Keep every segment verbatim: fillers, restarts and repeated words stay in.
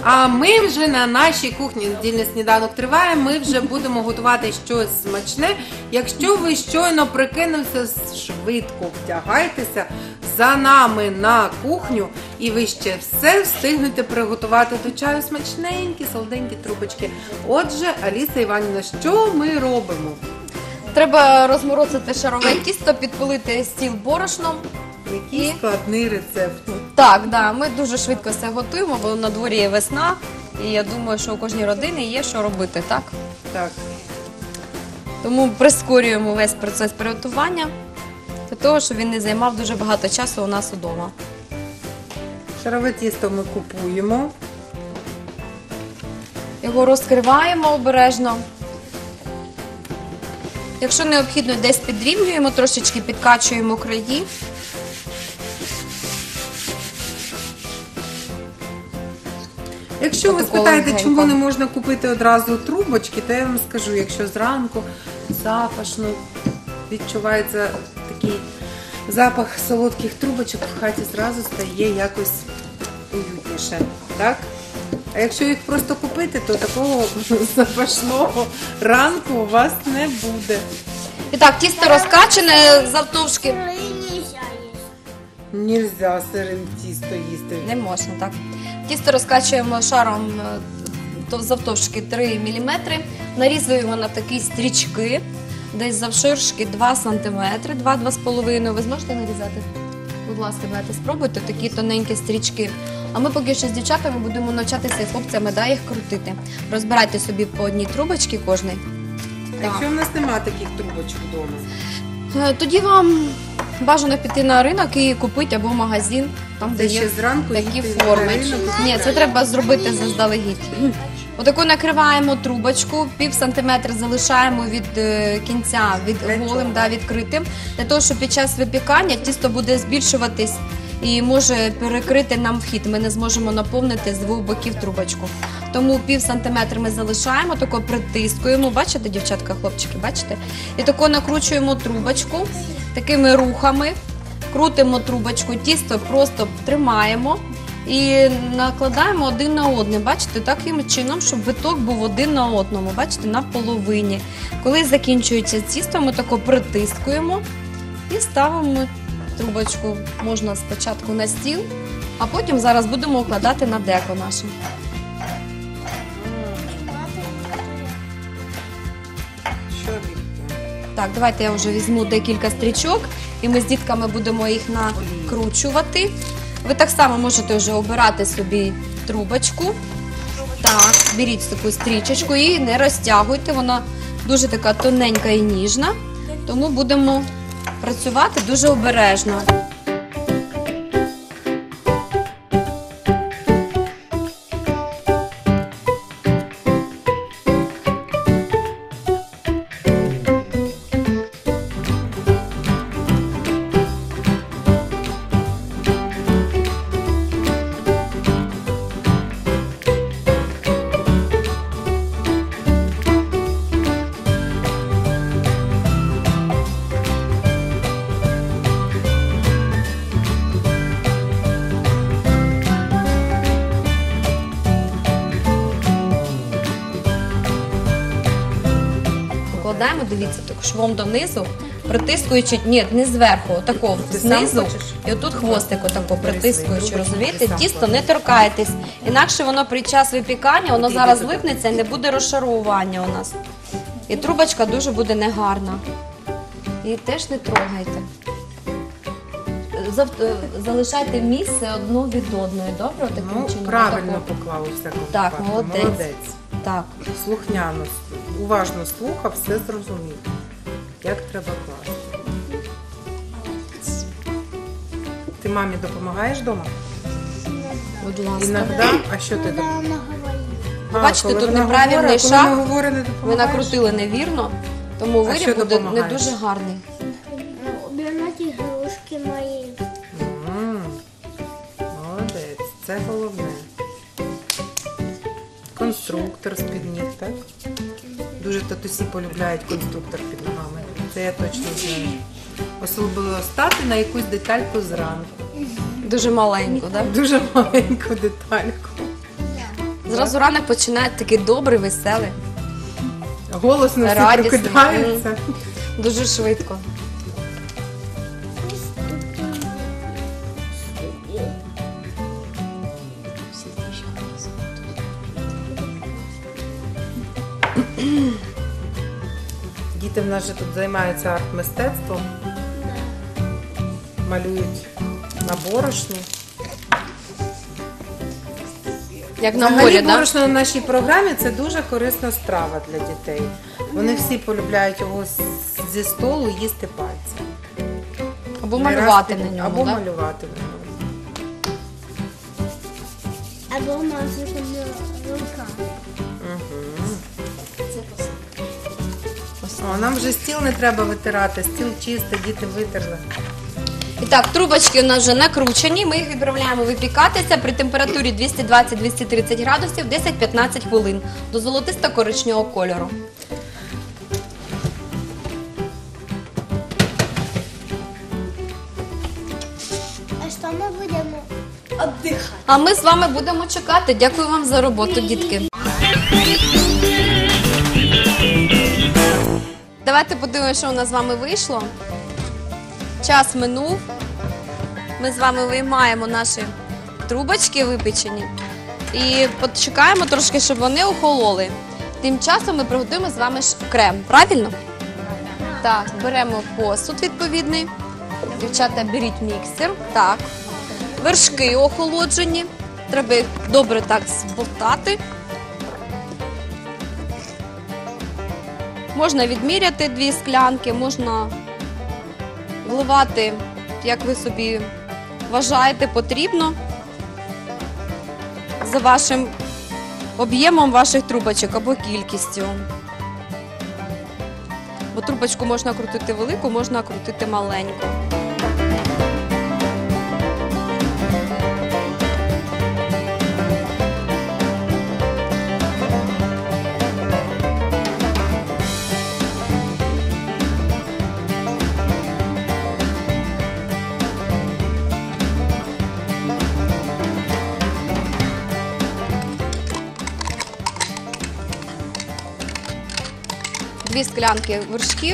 А ми вже на нашій кухні «Недільний сніданок» триває, ми вже будемо готувати щось смачне. Якщо ви щойно прикинулися, швидко втягайтеся за нами на кухню і ви ще все встигнете приготувати до чаю смачненькі, солоденькі трубочки. Отже, Аліса Іванівна, що ми робимо? Треба розморозити шарове тісто, підпилити стіл борошном. Який І- складний рецепт. Так, да, ми дуже швидко все готуємо, бо на дворі є весна, і я думаю, що у кожній родині є що робити, так? Так. Тому прискорюємо весь процес приготування, для того, щоб він не займав дуже багато часу у нас вдома. Шарове тісто ми купуємо. Його розкриваємо обережно. Якщо необхідно, десь підрівнюємо, трошечки підкачуємо краї. Якщо ви Отако спитаєте, легенько. чому не можна купити одразу трубочки, то я вам скажу, якщо зранку запашно відчувається такий запах солодких трубочок, в хаті зразу стає якось уютніше, так? А якщо їх просто купити, то такого запашного ранку у вас не буде. І так, тісто розкачане завтовшки. Нельзя сирим тісто їсти. Не можна, так. Тісто розкачуємо шаром е, то- завтовшки три міліметри, нарізуємо на такі стрічки, десь завширшки два сантиметри, два-два з половиною. Ви зможете нарізати? Будь ласка, давайте спробуйте такі тоненькі стрічки. А ми поки що з дівчатами будемо навчатися і хлопцями, да, їх крутити. Розбирайте собі по одній трубочці кожний. А якщо в нас немає таких трубочок вдома? Е, Тоді вам бажано піти на ринок і купити або в магазин, там де Це є ще зранку такі йти на форми. ринок? Ні, це треба зробити заздалегідь. Отаку накриваємо трубочку, пів сантиметра залишаємо від е, кінця, від Для чого? голим, да, відкритим, для того, щоб під час випікання тісто буде збільшуватись і може перекрити нам вхід. Ми не зможемо наповнити з двох боків трубочку. Тому пів сантиметра ми залишаємо, тако притискуємо. Бачите, дівчатка, хлопчики, бачите? І тако накручуємо трубочку такими рухами, крутимо трубочку, тісто просто тримаємо і накладаємо один на одне. Бачите, таким чином, щоб виток був один на одному. Бачите, на половині. Коли закінчується тісто, ми тако притискуємо і ставимо трубочку. Можна спочатку на стіл, а потім зараз будемо укладати на деко наше. Що Вікtor? Так, давайте я вже візьму декілька стрічок і ми з дітками будемо їх накручувати. Ви так само можете вже обирати собі трубочку. Так, беріть таку стрічечку і не розтягуйте, вона дуже така тоненька і ніжна, тому будемо працювати дуже обережно. Викладаємо, дивіться, так швом донизу, притискуючи, ні, не зверху, отако Ти сам знизу, хочеш? і отут хвостик отако Бери притискуючи, свої розумієте? ручки, ти Тісто сам не торкайтесь, інакше воно під час випікання, воно Ти зараз йди туди. липнеться і не буде розшарування у нас. І трубочка дуже буде негарна. І теж не трогайте. Зав- е, Залишайте місце одну від одної, добре? Таким Ну, чином. правильно Отако. поклав у всякому Так, випадку. молодець. Молодець. Так. Слухняно, уважно слухав, все зрозумів. Як треба класти. Ти мамі допомагаєш вдома? Будь ласка. Іноді? А що ти Когда допомагаєш? она говорит. А, Бачите, коли тут вона неправильний говорить, коли шаг. вона говорить, не Ви допомагаєш? накрутили невірно, тому А виріб що буде не допомагаєш? дуже гарний. Ну, убирать игрушки мои. М, Молодець, це головне. Конструктор з-під ніг, так? Дуже татусі полюбляють конструктор під ногами. Це я точно знаю. Особливо стати на якусь детальку зранку. Дуже маленько, так? Дуже маленьку детальку. Зразу ранок починає такий добрий, веселий, Голосно всі радісний. прокидаються. Дуже швидко. Діти в нас же тут займаються арт-мистецтвом. Малюють на борошні. Як на Взагалі, морі, так? борошно на нашій програмі – це дуже корисна страва для дітей. Вони всі полюбляють його з- зі столу їсти пальцем. Або Не раз малювати під- на ньому, Або да? малювати на ньому. Або мазати на руках. О, нам вже стіл не треба витирати, стіл чистий, діти витерли. І так, трубочки у нас вже накручені, ми їх відправляємо випікатися при температурі двісті двадцять - двісті тридцять градусів десять-п'ятнадцять хвилин до золотисто-коричневого кольору. А що ми будемо віддихати? А ми з вами будемо чекати. Дякую вам за роботу, дітки. Давайте подивимося, що у нас з вами вийшло. Час минув. Ми з вами виймаємо наші трубочки випечені і почекаємо трошки, щоб вони охололи. Тим часом ми приготуємо з вами ж крем, правильно? Так, беремо посуд відповідний. Дівчата, беріть міксер. Так. Вершки охолоджені. Треба їх добре так зболтати. Можна відміряти дві склянки, можна вливати, як ви собі вважаєте, потрібно. За вашим об'ємом ваших трубочок або кількістю. Бо трубочку можна крутити велику, можна крутити маленьку. Дві склянки вершків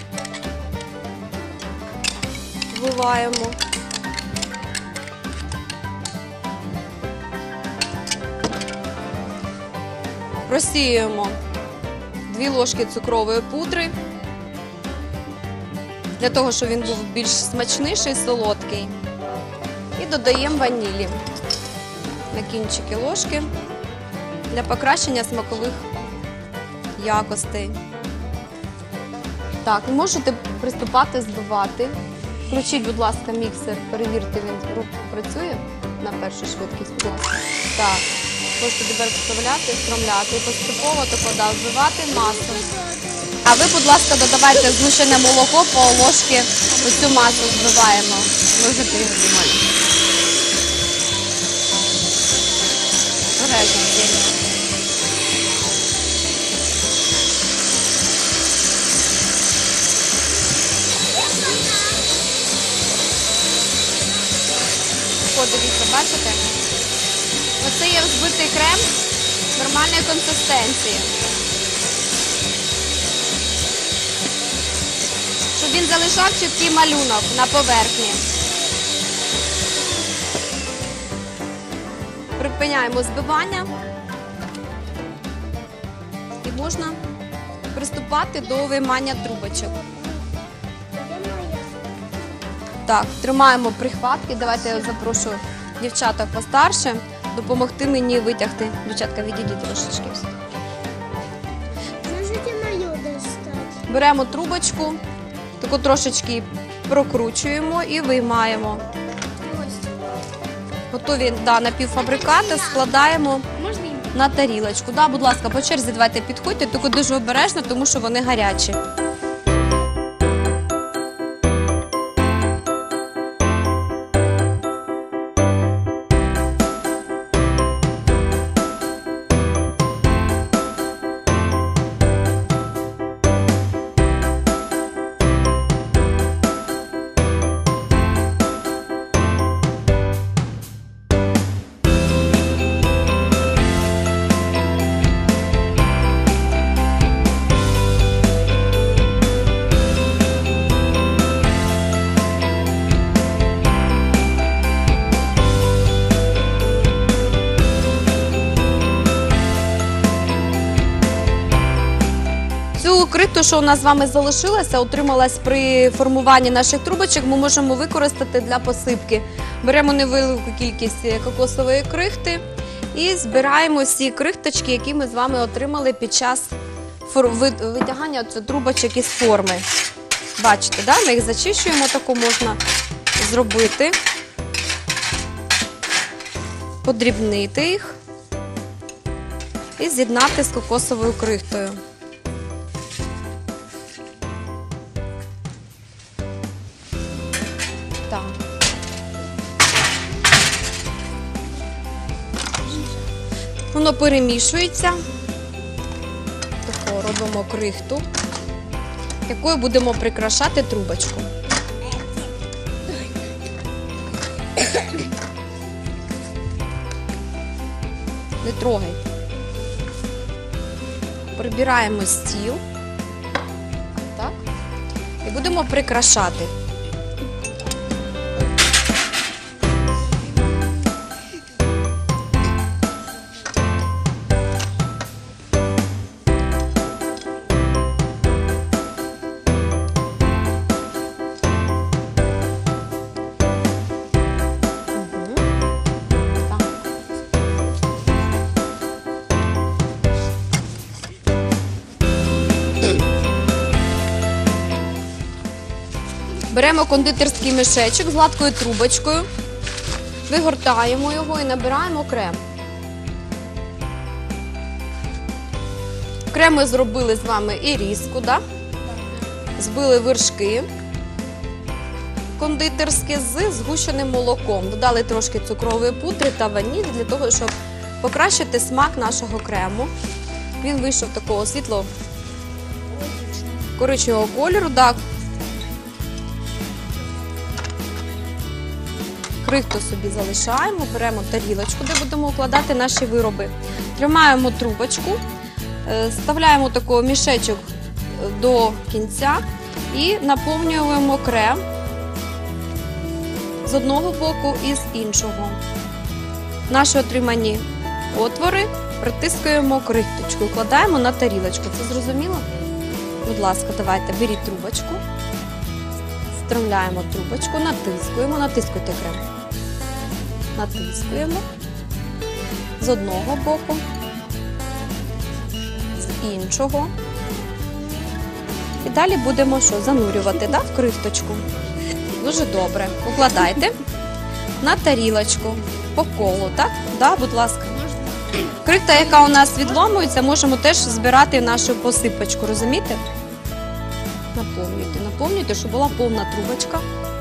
вливаємо. Просіюємо дві ложки цукрової пудри, для того, щоб він був більш смачніший, солодкий. І додаємо ванілі на кінчики ложки для покращення смакових якостей. Так, можете приступати збивати. Включіть, будь ласка, міксер, перевірте, він працює на першу швидкість, будь ласка. Так, можете тепер вставляти, стромляти і поступово тако, да, збивати масу. А ви, будь ласка, додавайте згущене молоко по ложки, ось цю масу збиваємо. Можете їх знімати. Обережно, Єлі. Подивіться, бачите? Оце є взбитий крем нормальної консистенції. Щоб він залишав чіткий малюнок на поверхні. Припиняємо збивання. І можна приступати до виймання трубочок. Так, тримаємо прихватки. Давайте я запрошую дівчаток постарше допомогти мені витягти. Дівчатка, відійдіть трошечки. Можете мою достати? Беремо трубочку, таку трошечки прокручуємо і виймаємо. Готові да, напівфабрикати складаємо на тарілочку. Да, будь ласка, по черзі давайте підходьте, тільки дуже обережно, тому що вони гарячі. крихту, що у нас з вами залишилася, утрималась при формуванні наших трубочок, ми можемо використати для посипки. Беремо невелику кількість кокосової крихти і збираємо всі крихточки, які ми з вами отримали під час витягання трубочок із форми. Бачите, да? Ми їх зачищуємо, таку можна зробити, подрібнити їх і з'єднати з кокосовою крихтою. Так. Воно перемішується. Тако робимо крихту, якою будемо прикрашати трубочку. Не трогай. Прибираємо стіл. Так. І будемо прикрашати. Беремо кондитерський мішечок з гладкою трубочкою, вигортаємо його і набираємо крем. Крем ми зробили з вами і різку, да? Збили вершки кондитерські з згущеним молоком. Додали трошки цукрової пудри та ванілі для того, щоб покращити смак нашого крему. Він вийшов такого світло коричневого кольору. Так. Крихту собі залишаємо, беремо тарілочку, де будемо укладати наші вироби. Тримаємо трубочку, вставляємо такий мішечок до кінця і наповнюємо крем з одного боку і з іншого. Наші отримані отвори притискуємо крихточку, укладаємо на тарілочку. Це зрозуміло? Будь ласка, давайте, беріть трубочку. Встромляємо трубочку, натискуємо, натискуйте крем. Натискуємо з одного боку, з іншого. І далі будемо що, занурювати, да, в крихточку. Дуже добре. Укладайте на тарілочку по колу, так? Да, будь ласка. Крихта, яка у нас відломується, можемо теж збирати в нашу посипочку, розумієте? Наповнюйте, наповнюйте, щоб була повна трубочка.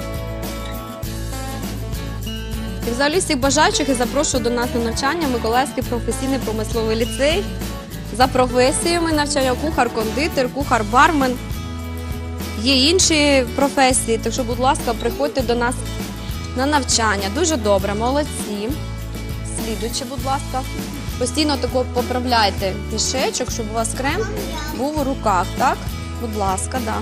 І взагалі всіх бажаючих і запрошую до нас на навчання Миколаївський професійний промисловий ліцей. За професіями навчання кухар-кондитер, кухар-бармен. Є інші професії, так що, будь ласка, приходьте до нас на навчання. Дуже добре, молодці. Слідуючи, будь ласка. Постійно тако поправляйте мішечок, щоб у вас крем був у руках, так? Будь ласка, да.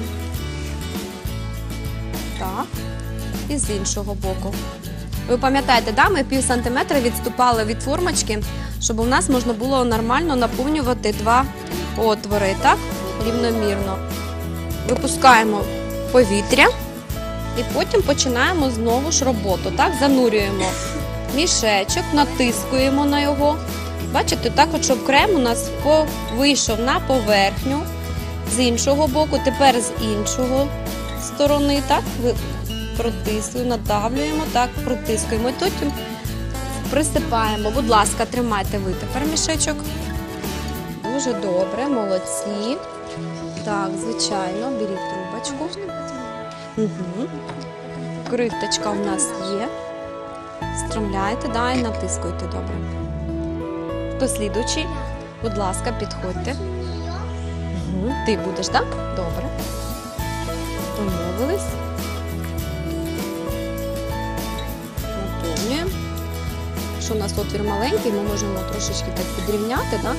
Так. І з іншого боку. Ви пам'ятаєте, да, ми пів сантиметра відступали від формочки, щоб у нас можна було нормально наповнювати два отвори, так? Рівномірно. Випускаємо повітря і потім починаємо знову ж роботу, так? Занурюємо мішечок, натискуємо на його. Бачите, так от, щоб крем у нас вийшов на поверхню. З іншого боку, тепер з іншого сторони, так? Протискуємо, надавлюємо, так, протискуємо. І потім присипаємо. Будь ласка, тримайте ви тепер мішечок. Дуже добре, молодці. Так, звичайно, беріть трубочку. Угу. Крихточка у нас є. Стромляйте, да, і натискуйте, добре. Хто слідуючий? Будь ласка, підходьте. Угу. Ти будеш, так? Добре. Домовились. Наповнюємо. Якщо у нас отвір маленький, ми можемо трошечки так підрівняти, так?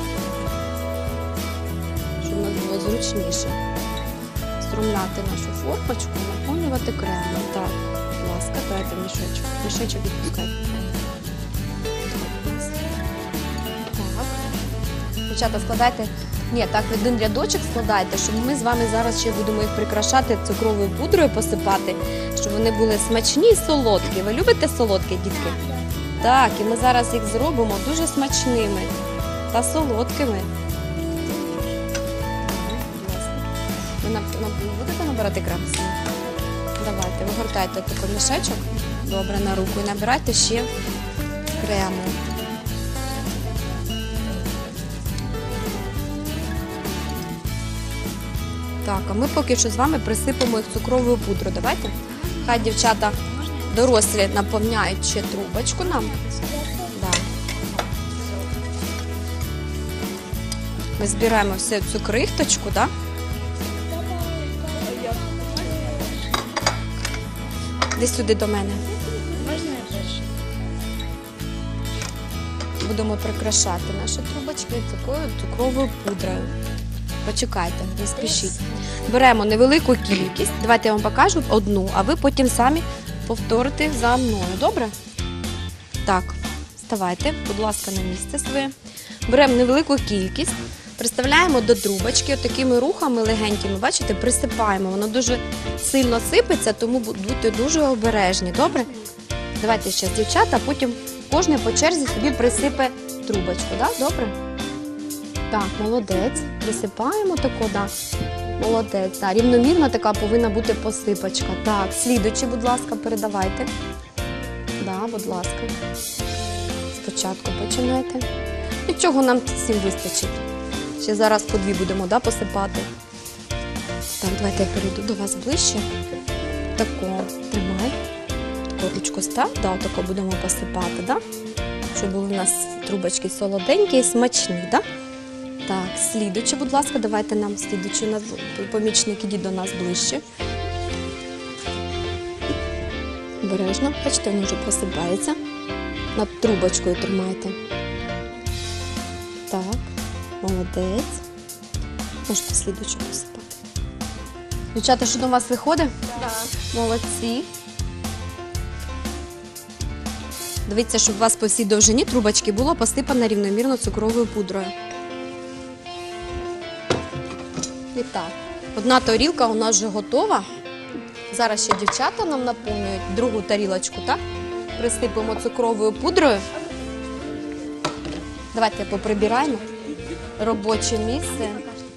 Щоб у нас було зручніше. Стромляти нашу формочку, наповнювати кремом. Так, будь ласка, дайте мішечок. Мішечок відпускайте. Так. Дівчата, складайте. Ні, так один рядочок складайте, щоб ми з вами зараз ще будемо їх прикрашати цукровою пудрою, посипати, щоб вони були смачні і солодкі. Ви любите солодкі, дітки? Так, і ми зараз їх зробимо дуже смачними та солодкими. Ви на, на, будете набирати крем? Давайте, вигортайте такий мішечок, добре, на руку і набирайте ще крему. Так, а ми поки що з вами присипемо їх цукровою пудрою. Давайте. Хай дівчата дорослі наповняють ще трубочку нам. Да. Ми збираємо всю цю крихточку, так? Да? Іди сюди до мене. Можна я перше? Будемо прикрашати наші трубочки такою цукровою пудрою. Почекайте, не спішіть. Беремо невелику кількість. Давайте я вам покажу одну, а ви потім самі повторите за мною. Добре? Так, вставайте, будь ласка, на місце своє. Беремо невелику кількість, приставляємо до трубочки, отакими рухами легенькими, бачите, присипаємо. Воно дуже сильно сипеться, тому будьте дуже обережні. Добре? Давайте ще дівчата, а потім кожен по черзі собі присипе трубочку. Да? Добре? Так, молодець. Присипаємо таку, да. Молодець. Да. Рівномірна така повинна бути посипочка. Так, слідуючи, будь ласка, передавайте. Да, будь ласка. Спочатку починайте. Нічого нам всім вистачить. Ще зараз по дві будемо, да, посипати. Так, давайте я перейду до вас ближче. Тако, тримай. Таку ручку став, да, тако будемо посипати, да? Щоб були у нас трубочки солоденькі і смачні, да? Так, слідуючи, будь ласка, давайте нам слідуючи, помічник, ідіть до нас ближче. Обережно, бачите, воно вже просипається. Над трубочкою тримайте. Так, молодець. Можете слідуючи посипати. Дівчата, що до вас виходить? Так. Молодці. Дивіться, щоб у вас по всій довжині трубочки було посипано рівномірно цукровою пудрою. І так, одна тарілка у нас вже готова. Зараз ще дівчата нам наповнюють другу тарілочку, так? Присипемо цукровою пудрою. Давайте поприбираємо робоче місце.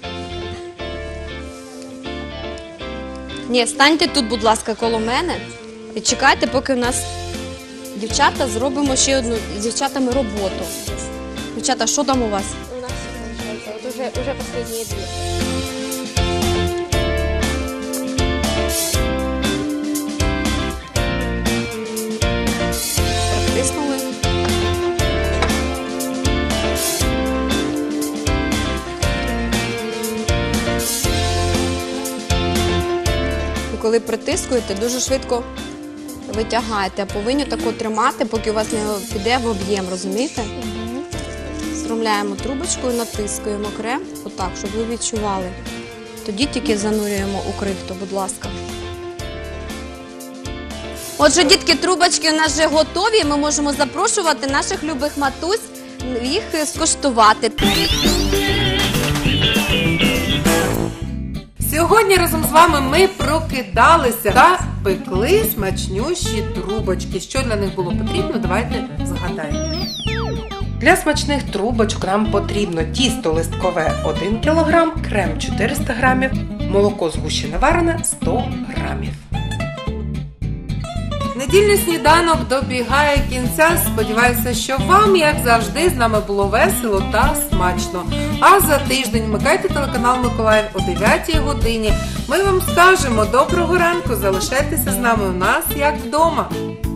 Ні, станьте тут, будь ласка, коло мене і чекайте, поки у нас дівчата зробимо ще одну з дівчатами роботу. Дівчата, що там у вас? У нас все получается. Вот уже, уже последние две. Притиснули. І коли притискуєте, дуже швидко витягаєте, а повинні тако тримати, поки у вас не піде в об'єм, розумієте? Стромляємо трубочкою, натискуємо крем, отак, щоб ви відчували. Тоді тільки занурюємо у крихту, будь ласка. Отже, дітки, трубочки у нас вже готові, ми можемо запрошувати наших любих матусь їх скуштувати. Сьогодні разом з вами ми прокидалися та пекли смачнющі трубочки. Що для них було потрібно, давайте згадаємо. Для смачних трубочок нам потрібно тісто листкове один кілограм, крем чотириста грамів, молоко згущене варене сто грамів. Недільний сніданок добігає кінця. Сподіваюся, що вам, як завжди, з нами було весело та смачно. А за тиждень вмикайте телеканал Миколаїв о дев'ятій годині. Ми вам скажемо доброго ранку, залишайтеся з нами у нас як вдома.